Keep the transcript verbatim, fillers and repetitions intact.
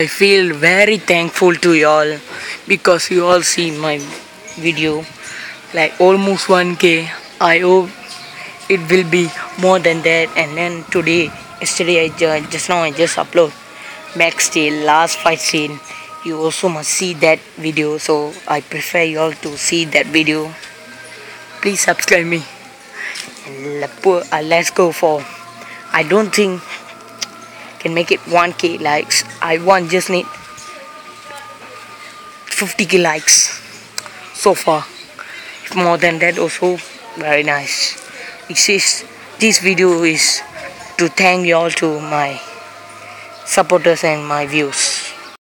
I feel very thankful to y'all because you all see my video like almost one K. I hope it will be more than that. And then today, yesterday, I ju- just now I just upload Max Steel last fight scene. You also must see that video, so I prefer you all to see that video. Please subscribe me. And le- pu- uh, let's go for. I don't think can make it one K likes. I want just need fifty K likes so far. If more than that also very nice. It is this video is to thank you all to my supporters and my views.